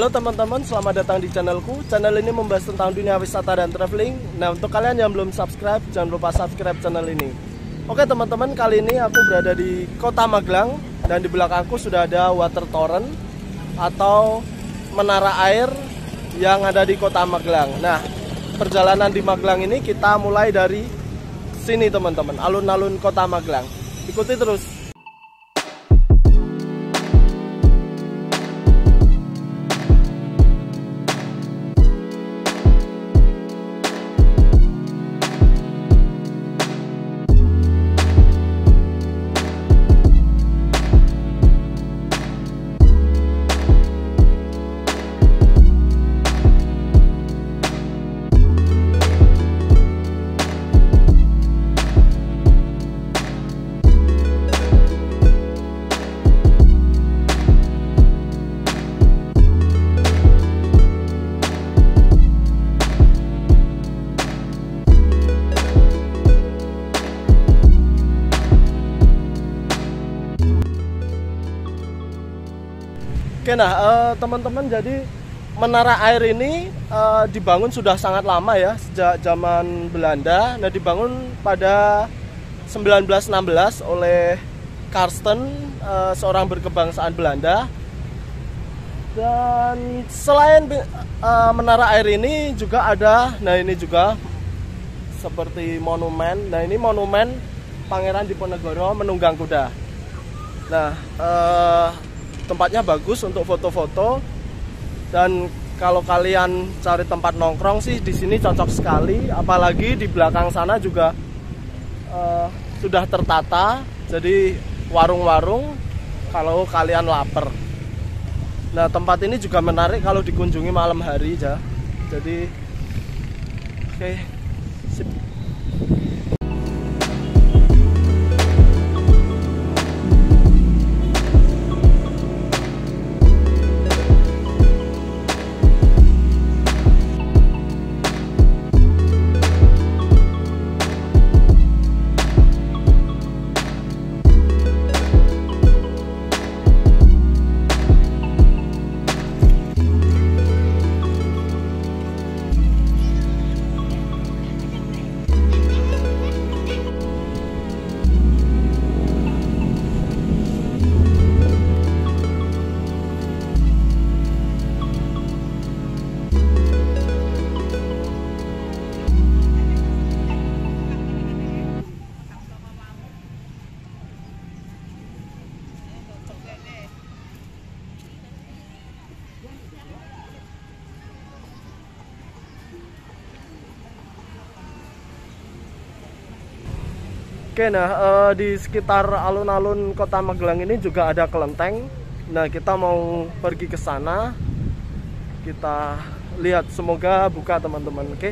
Halo teman-teman, selamat datang di channelku. Channel ini membahas tentang dunia wisata dan traveling. Nah, untuk kalian yang belum subscribe, jangan lupa subscribe channel ini. Oke teman-teman, kali ini aku berada di Kota Magelang. Dan di belakangku sudah ada water torrent atau menara air yang ada di Kota Magelang. Nah, perjalanan di Magelang ini kita mulai dari sini teman-teman, alun-alun Kota Magelang. Ikuti terus. Oke, nah teman-teman, jadi menara air ini dibangun sudah sangat lama ya, sejak zaman Belanda. Nah, dibangun pada 1916 oleh Karsten, seorang berkebangsaan Belanda. Dan selain menara air ini juga ada, nah ini juga seperti monumen. Nah, ini monumen Pangeran Diponegoro menunggang kuda. Nah, tempatnya bagus untuk foto-foto, dan kalau kalian cari tempat nongkrong sih di sini cocok sekali, apalagi di belakang sana juga sudah tertata, jadi warung-warung kalau kalian lapar. Nah, tempat ini juga menarik kalau dikunjungi malam hari ya. Jadi oke, sip. Oke, nah di sekitar alun-alun Kota Magelang ini juga ada kelenteng. Nah, kita mau pergi ke sana. Kita lihat, semoga buka teman-teman. Oke.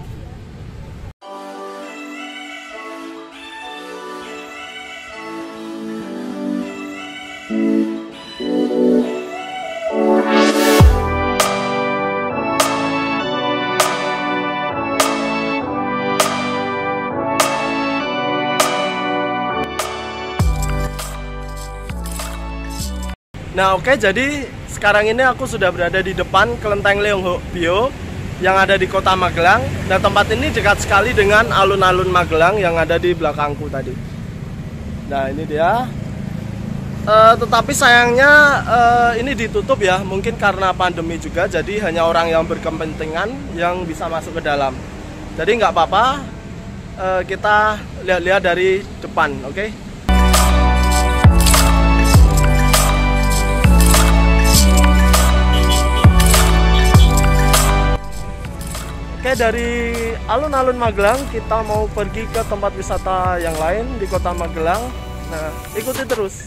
Nah, oke, jadi sekarang ini aku sudah berada di depan Kelenteng Leonghok-bio yang ada di Kota Magelang. Nah, tempat ini dekat sekali dengan alun-alun Magelang yang ada di belakangku tadi. Nah, ini dia. Tetapi sayangnya ini ditutup ya, mungkin karena pandemi juga. Jadi hanya orang yang berkepentingan yang bisa masuk ke dalam. Jadi nggak apa-apa, kita lihat-lihat dari depan, oke? Oke, dari alun-alun Magelang kita mau pergi ke tempat wisata yang lain di Kota Magelang. Nah, ikuti terus.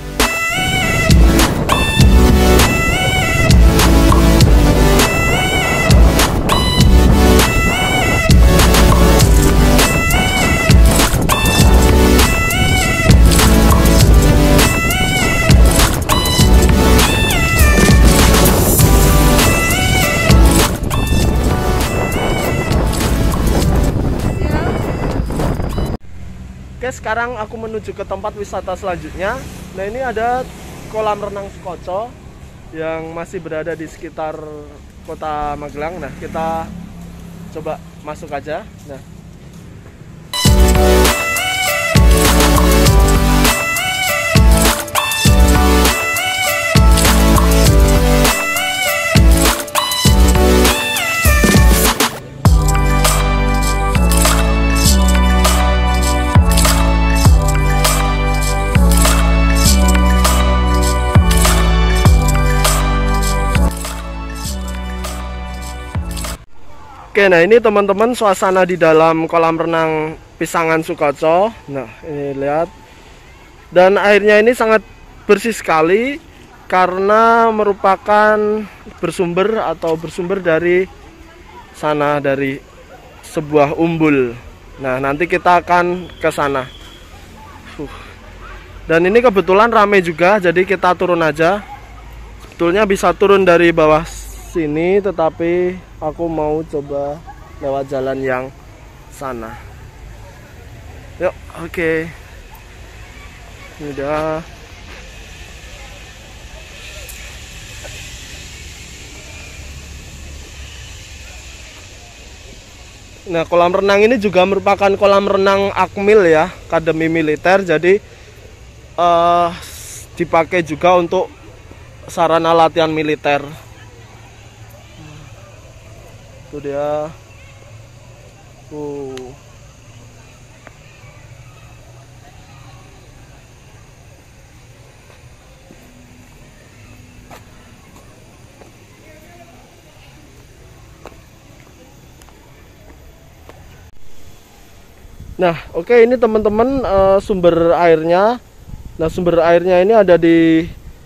Oke, sekarang aku menuju ke tempat wisata selanjutnya. Nah, ini ada kolam renang Sekoco. yang masih berada di sekitar kota Magelang. Nah, kita coba masuk aja. Nah, oke, nah ini teman-teman suasana di dalam kolam renang Pisangan Sukoco. Nah, ini lihat. Dan airnya ini sangat bersih sekali karena merupakan bersumber dari sana, dari sebuah umbul. Nah, nanti kita akan ke sana. Dan ini kebetulan rame juga, jadi kita turun aja. Sebetulnya bisa turun dari bawah sini, tetapi aku mau coba lewat jalan yang sana. Yuk, oke. Udah. Nah, kolam renang ini juga merupakan kolam renang Akmil ya, Akademi Militer. Jadi dipakai juga untuk sarana latihan militer. Itu dia. Nah, oke, ini teman-teman sumber airnya. Nah, sumber airnya ini ada di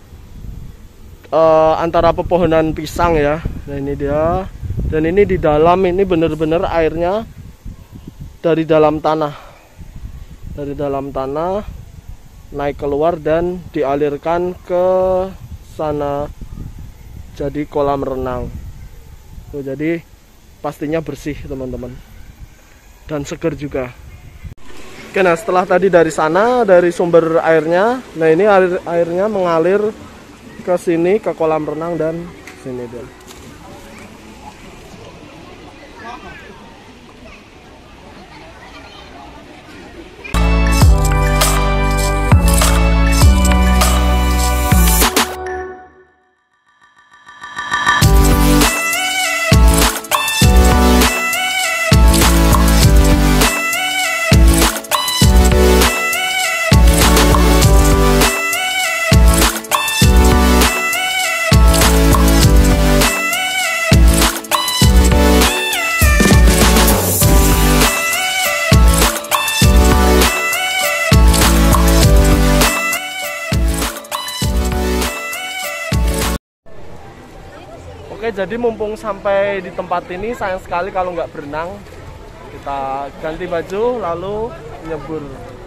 antara pepohonan pisang ya. Nah, ini dia. Dan ini di dalam ini benar-benar airnya dari dalam tanah. Dari dalam tanah naik keluar dan dialirkan ke sana. Jadi kolam renang. Tuh, jadi pastinya bersih, teman-teman. Dan segar juga. Oke, nah setelah tadi dari sana, dari sumber airnya, nah ini airnya mengalir ke sini, ke kolam renang dan sini dia. Oke, jadi mumpung sampai di tempat ini, sayang sekali kalau nggak berenang. Kita ganti baju lalu nyebur.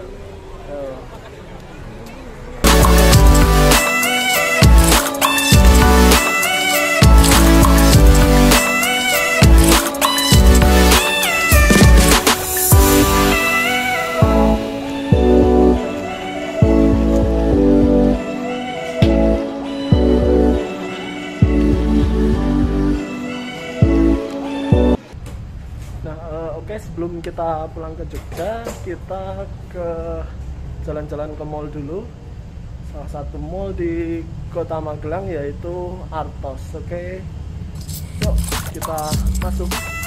Oke, sebelum kita pulang ke Jogja, kita ke jalan-jalan ke mall dulu. Salah satu mall di Kota Magelang yaitu Artos. Oke, yuk kita masuk.